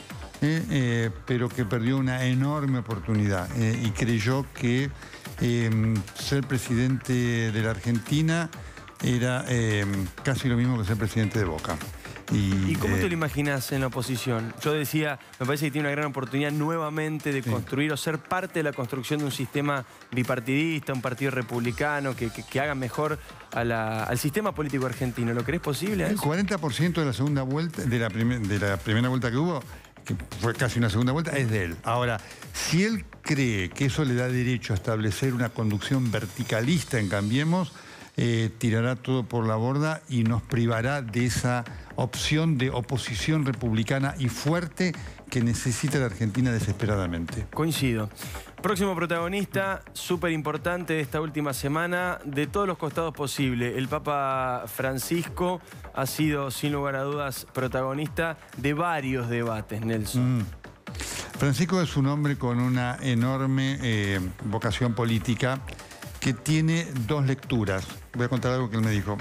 pero que perdió una enorme oportunidad y creyó que ser presidente de la Argentina era casi lo mismo que ser presidente de Boca. ¿Y cómo te lo imaginas en la oposición? Yo decía, me parece que tiene una gran oportunidad nuevamente de construir o ser parte de la construcción de un sistema bipartidista, un partido republicano que haga mejor al sistema político argentino. ¿Lo crees posible? El 40% de la segunda vuelta, de la primera vuelta que hubo, que fue casi una segunda vuelta, es de él. Ahora, si él cree que eso le da derecho a establecer una conducción verticalista en Cambiemos, tirará todo por la borda y nos privará de esa opción de oposición republicana y fuerte que necesita la Argentina desesperadamente. Coincido. Próximo protagonista, súper importante de esta última semana, de todos los costados posibles. El Papa Francisco ha sido, sin lugar a dudas, protagonista de varios debates, Nelson. Francisco es un hombre con una enorme vocación política que tiene dos lecturas. Voy a contar algo que él me dijo.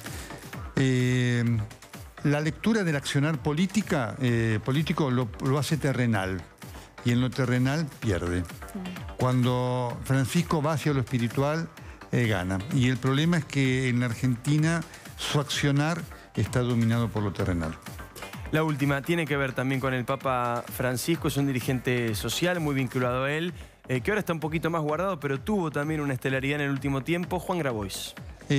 La lectura del accionar político lo hace terrenal y en lo terrenal pierde. Cuando Francisco va hacia lo espiritual, gana. Y el problema es que en la Argentina su accionar está dominado por lo terrenal. La última tiene que ver también con el Papa Francisco, es un dirigente social muy vinculado a él, que ahora está un poquito más guardado, pero tuvo también una estelaridad en el último tiempo, Juan Grabois.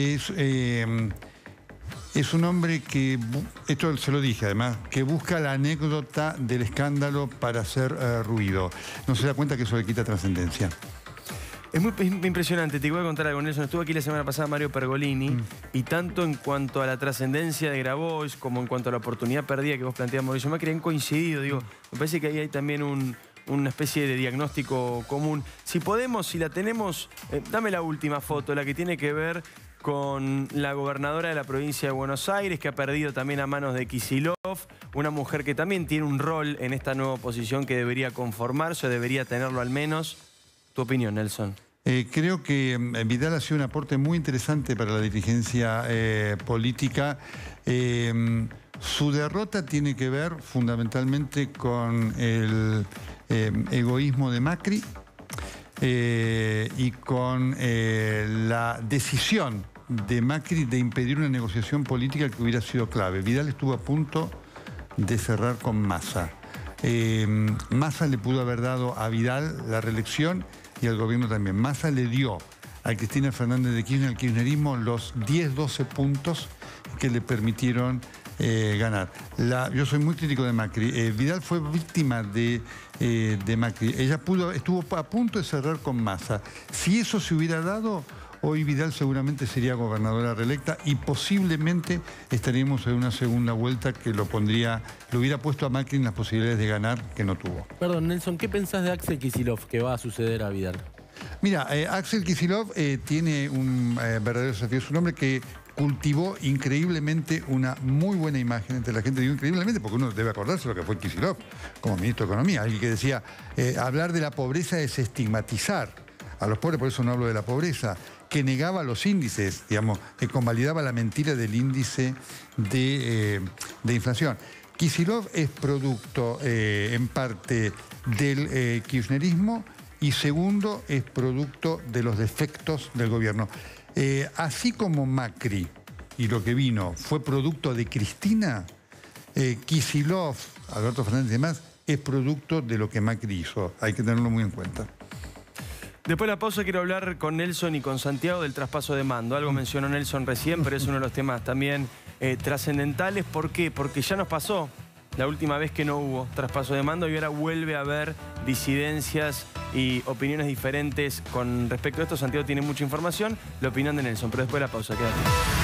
Es un hombre que, esto se lo dije además, que busca la anécdota del escándalo para hacer ruido. No se da cuenta que eso le quita trascendencia. Es muy impresionante, te voy a contar algo, Nelson. Estuvo aquí la semana pasada Mario Pergolini y tanto en cuanto a la trascendencia de Grabois como en cuanto a la oportunidad perdida que vos planteabas, Mauricio Macri, han coincidido. Digo, me parece que ahí hay también una especie de diagnóstico común. Si podemos, si la tenemos, dame la última foto, la que tiene que ver con la gobernadora de la provincia de Buenos Aires, que ha perdido también a manos de Kicillof, una mujer que también tiene un rol en esta nueva oposición que debería conformarse, o debería tenerlo al menos. ¿Tu opinión, Nelson? Creo que Vidal ha sido un aporte muy interesante para la dirigencia política. Su derrota tiene que ver fundamentalmente con el egoísmo de Macri y con la decisión de Macri de impedir una negociación política que hubiera sido clave. Vidal estuvo a punto de cerrar con Massa. Massa le pudo haber dado a Vidal la reelección y al gobierno también. Massa le dio a Cristina Fernández de Kirchner, al kirchnerismo, los 10-12 puntos que le permitieron ganar. Yo soy muy crítico de Macri. Vidal fue víctima de Macri. Ella estuvo a punto de cerrar con Massa. Si eso se hubiera dado, hoy Vidal seguramente sería gobernadora reelecta y posiblemente estaríamos en una segunda vuelta que lo hubiera puesto a Macri en las posibilidades de ganar, que no tuvo. Perdón, Nelson, ¿qué pensás de Axel Kicillof que va a suceder a Vidal? Mira, Axel Kicillof tiene un verdadero desafío. Es un hombre que cultivó increíblemente una muy buena imagen entre la gente. Digo increíblemente porque uno debe acordarse de lo que fue Kicillof como ministro de Economía. Alguien que decía, hablar de la pobreza es estigmatizar a los pobres, por eso no hablo de la pobreza, que negaba los índices, digamos, que convalidaba la mentira del índice de inflación. Kicillof es producto, en parte, del kirchnerismo y segundo, es producto de los defectos del gobierno. Así como Macri y lo que vino fue producto de Cristina, Kicillof, Alberto Fernández y demás, es producto de lo que Macri hizo. Hay que tenerlo muy en cuenta. Después de la pausa quiero hablar con Nelson y con Santiago del traspaso de mando. Algo mencionó Nelson recién, pero es uno de los temas también trascendentales. ¿Por qué? Porque ya nos pasó la última vez que no hubo traspaso de mando y ahora vuelve a haber disidencias y opiniones diferentes con respecto a esto. Santiago tiene mucha información, la opinión de Nelson, pero después de la pausa, quédate.